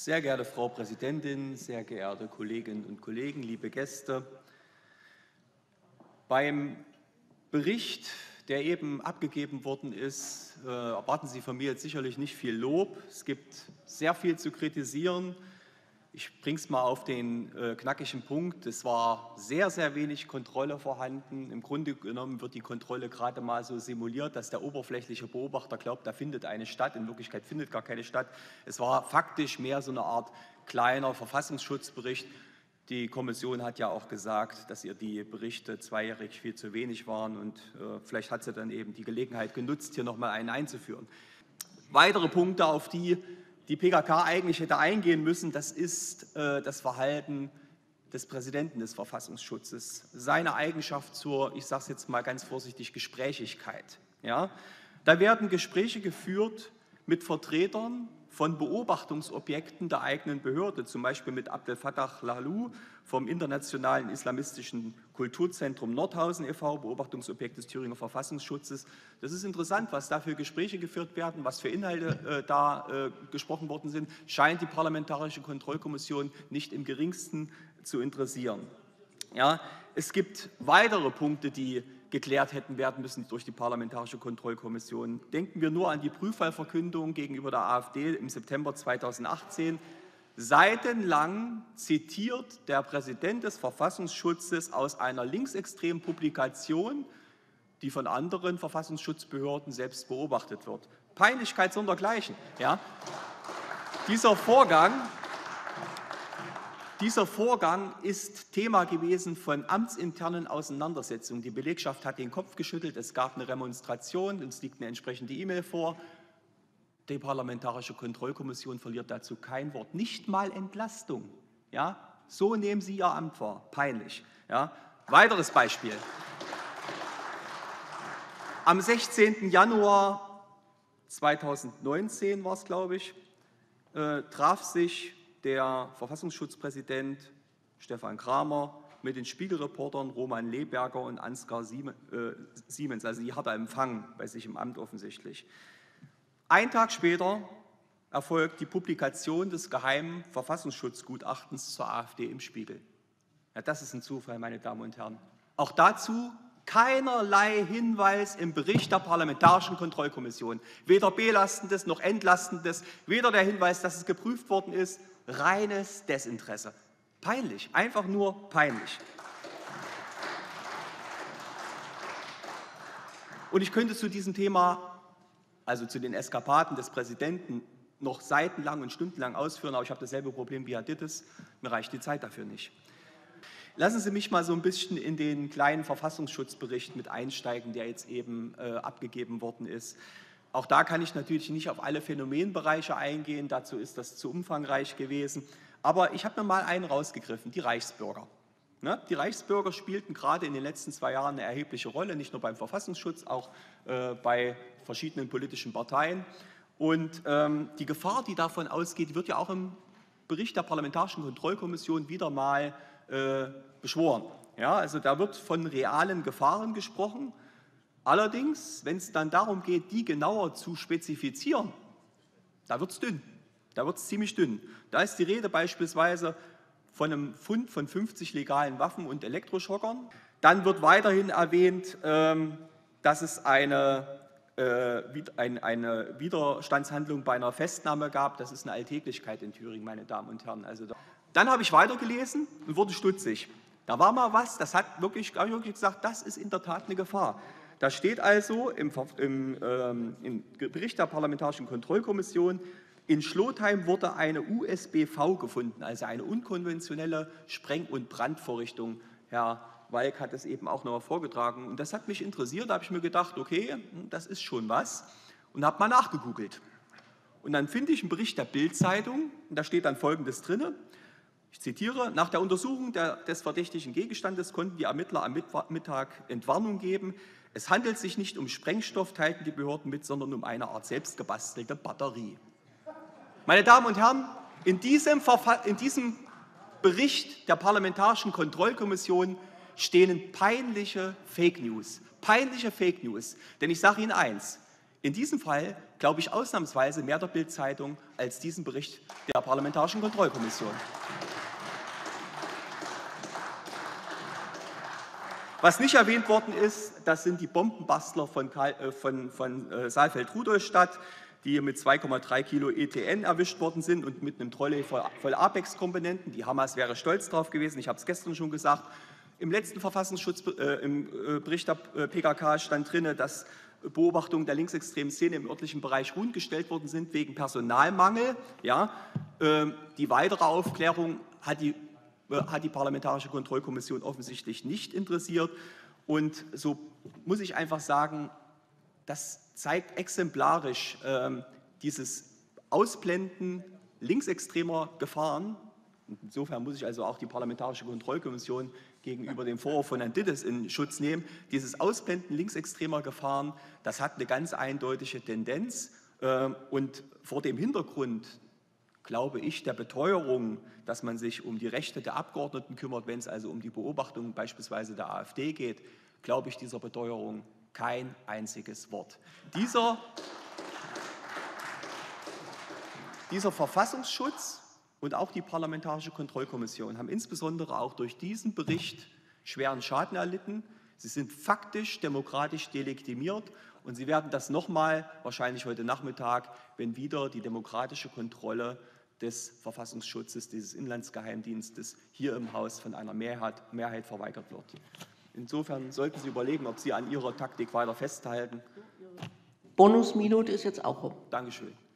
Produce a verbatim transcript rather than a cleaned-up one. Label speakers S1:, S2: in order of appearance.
S1: Sehr geehrte Frau Präsidentin, sehr geehrte Kolleginnen und Kollegen, liebe Gäste! Beim Bericht, der eben abgegeben worden ist, äh, erwarten Sie von mir jetzt sicherlich nicht viel Lob. Es gibt sehr viel zu kritisieren. Ich bringe es mal auf den äh, knackigen Punkt. Es war sehr, sehr wenig Kontrolle vorhanden. Im Grunde genommen wird die Kontrolle gerade mal so simuliert, dass der oberflächliche Beobachter glaubt, da findet eine statt. In Wirklichkeit findet gar keine statt. Es war faktisch mehr so eine Art kleiner Verfassungsschutzbericht. Die Kommission hat ja auch gesagt, dass ihr die Berichte zweijährig viel zu wenig waren, und äh, vielleicht hat sie dann eben die Gelegenheit genutzt, hier noch mal einen einzuführen. Weitere Punkte, auf die die P K K eigentlich hätte eingehen müssen, das ist äh, das Verhalten des Präsidenten des Verfassungsschutzes, seine Eigenschaft zur, ich sage es jetzt mal ganz vorsichtig, Gesprächigkeit. Ja? Da werden Gespräche geführt mit Vertretern von Beobachtungsobjekten der eigenen Behörde, zum Beispiel mit Abdel Fattah Laloux vom Internationalen Islamistischen Kulturzentrum Nordhausen e V, Beobachtungsobjekt des Thüringer Verfassungsschutzes. Das ist interessant, was da für Gespräche geführt werden, was für Inhalte äh, da äh, gesprochen worden sind, scheint die Parlamentarische Kontrollkommission nicht im geringsten zu interessieren. Ja, es gibt weitere Punkte, die geklärt hätten werden müssen durch die Parlamentarische Kontrollkommission. Denken wir nur an die Prüffallverkündung gegenüber der AfD im September zweitausendachtzehn. Seitenlang zitiert der Präsident des Verfassungsschutzes aus einer linksextremen Publikation, die von anderen Verfassungsschutzbehörden selbst beobachtet wird. Peinlichkeit sondergleichen. Ja? Dieser Vorgang Dieser Vorgang ist Thema gewesen von amtsinternen Auseinandersetzungen. Die Belegschaft hat den Kopf geschüttelt, es gab eine Remonstration, uns liegt eine entsprechende E-Mail vor. Die Parlamentarische Kontrollkommission verliert dazu kein Wort, nicht mal Entlastung. Ja? So nehmen Sie Ihr Amt wahr, peinlich. Ja? Weiteres Beispiel. Am sechzehnten Januar zweitausendneunzehn war es, glaube ich, äh, traf sich der Verfassungsschutzpräsident Stefan Kramer mit den Spiegelreportern Roman Leberger und Ansgar Siemens, also die hat er empfangen bei sich im Amt offensichtlich. Ein Tag später erfolgt die Publikation des geheimen Verfassungsschutzgutachtens zur AfD im Spiegel. Ja, das ist ein Zufall, meine Damen und Herren. Auch dazu keinerlei Hinweis im Bericht der Parlamentarischen Kontrollkommission. Weder belastendes noch entlastendes, weder der Hinweis, dass es geprüft worden ist. Reines Desinteresse. Peinlich, einfach nur peinlich. Und ich könnte zu diesem Thema, also zu den Eskapaden des Präsidenten, noch seitenlang und stundenlang ausführen, aber ich habe dasselbe Problem wie Herr Dittes, mir reicht die Zeit dafür nicht. Lassen Sie mich mal so ein bisschen in den kleinen Verfassungsschutzbericht mit einsteigen, der jetzt eben äh, abgegeben worden ist. Auch da kann ich natürlich nicht auf alle Phänomenbereiche eingehen, dazu ist das zu umfangreich gewesen. Aber ich habe mir mal einen rausgegriffen, die Reichsbürger. Ne? Die Reichsbürger spielten gerade in den letzten zwei Jahren eine erhebliche Rolle, nicht nur beim Verfassungsschutz, auch äh, bei verschiedenen politischen Parteien. Und ähm, die Gefahr, die davon ausgeht, wird ja auch im Bericht der Parlamentarischen Kontrollkommission wieder mal äh, beschworen. Ja, also da wird von realen Gefahren gesprochen. Allerdings, wenn es dann darum geht, die genauer zu spezifizieren, da wird es dünn, da wird es ziemlich dünn. Da ist die Rede beispielsweise von einem Fund von fünfzig legalen Waffen und Elektroschockern. Dann wird weiterhin erwähnt, dass es eine, eine Widerstandshandlung bei einer Festnahme gab. Das ist eine Alltäglichkeit in Thüringen, meine Damen und Herren. Also dann habe ich weitergelesen und wurde stutzig. Da war mal was, das hat wirklich, habe ich wirklich gesagt, das ist in der Tat eine Gefahr. Da steht also im, im, ähm, im Bericht der Parlamentarischen Kontrollkommission, in Schlotheim wurde eine U S B V gefunden, also eine unkonventionelle Spreng- und Brandvorrichtung. Herr Walk hat es eben auch noch mal vorgetragen. Und das hat mich interessiert, da habe ich mir gedacht, okay, das ist schon was, und habe mal nachgegoogelt. Und dann finde ich einen Bericht der Bild-Zeitung, und da steht dann Folgendes drin. Ich zitiere: Nach der Untersuchung der, des verdächtigen Gegenstandes konnten die Ermittler am Mittag Entwarnung geben. Es handelt sich nicht um Sprengstoff, teilten die Behörden mit, sondern um eine Art selbstgebastelte Batterie. Meine Damen und Herren, in diesem, in diesem Bericht der Parlamentarischen Kontrollkommission stehen peinliche Fake News. Peinliche Fake News. Denn ich sage Ihnen eins, in diesem Fall, glaube ich, ausnahmsweise mehr der Bild-Zeitung als diesen Bericht der Parlamentarischen Kontrollkommission. Was nicht erwähnt worden ist, das sind die Bombenbastler von, äh, von, von äh, Saalfeld-Rudolstadt, die hier mit zwei Komma drei Kilo E T N erwischt worden sind und mit einem Trolley voll, voll Apex-Komponenten. Die Hamas wäre stolz drauf gewesen, ich habe es gestern schon gesagt. Im letzten Verfassungsschutz, äh, im äh, Bericht der äh, P K K stand drin, dass Beobachtungen der linksextremen Szene im örtlichen Bereich ruhend gestellt worden sind wegen Personalmangel. Ja, äh, die weitere Aufklärung hat die, äh, hat die Parlamentarische Kontrollkommission offensichtlich nicht interessiert. Und so muss ich einfach sagen, das zeigt exemplarisch äh, dieses Ausblenden linksextremer Gefahren. Insofern muss ich also auch die Parlamentarische Kontrollkommission gegenüber dem Vorwurf von Herrn Dittes in Schutz nehmen. Dieses Ausblenden linksextremer Gefahren, das hat eine ganz eindeutige Tendenz. Und vor dem Hintergrund, glaube ich, der Beteuerung, dass man sich um die Rechte der Abgeordneten kümmert, wenn es also um die Beobachtung beispielsweise der AfD geht, glaube ich dieser Beteuerung kein einziges Wort. Dieser, dieser Verfassungsschutz und auch die Parlamentarische Kontrollkommission haben insbesondere auch durch diesen Bericht schweren Schaden erlitten. Sie sind faktisch demokratisch delegitimiert und sie werden das nochmal, wahrscheinlich heute Nachmittag, wenn wieder die demokratische Kontrolle des Verfassungsschutzes, dieses Inlandsgeheimdienstes hier im Haus von einer Mehrheit, Mehrheit verweigert wird. Insofern sollten Sie überlegen, ob Sie an Ihrer Taktik weiter festhalten.
S2: Bonusminute ist jetzt auch um.
S1: Dankeschön.